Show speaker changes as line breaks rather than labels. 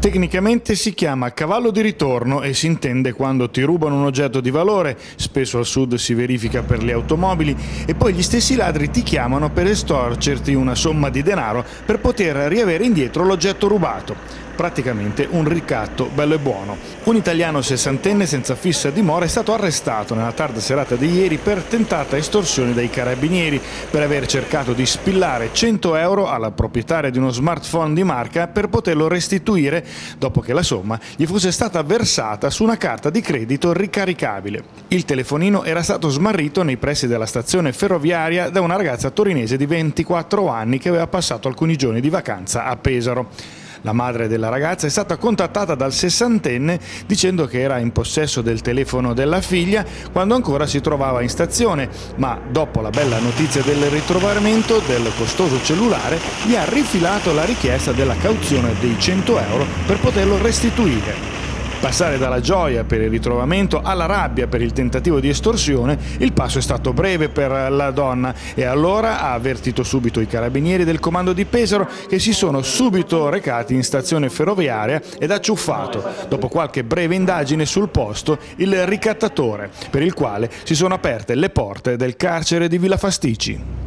Tecnicamente si chiama cavallo di ritorno e si intende quando ti rubano un oggetto di valore, spesso al sud si verifica per le automobili, e poi gli stessi ladri ti chiamano per estorcerti una somma di denaro per poter riavere indietro l'oggetto rubato. Praticamente un ricatto bello e buono. Un italiano sessantenne senza fissa dimora è stato arrestato nella tarda serata di ieri per tentata estorsione dai carabinieri per aver cercato di spillare 100 euro alla proprietaria di uno smartphone di marca per poterlo restituire dopo che la somma gli fosse stata versata su una carta di credito ricaricabile. Il telefonino era stato smarrito nei pressi della stazione ferroviaria da una ragazza torinese di 24 anni che aveva passato alcuni giorni di vacanza a Pesaro. La madre della ragazza è stata contattata dal sessantenne dicendo che era in possesso del telefono della figlia quando ancora si trovava in stazione, ma dopo la bella notizia del ritrovamento del costoso cellulare gli ha rifilato la richiesta della cauzione dei 100 euro per poterlo restituire. Passare dalla gioia per il ritrovamento alla rabbia per il tentativo di estorsione, il passo è stato breve per la donna e allora ha avvertito subito i carabinieri del comando di Pesaro che si sono subito recati in stazione ferroviaria ed ha ciuffato, dopo qualche breve indagine sul posto, il ricattatore, per il quale si sono aperte le porte del carcere di Villa Fastici.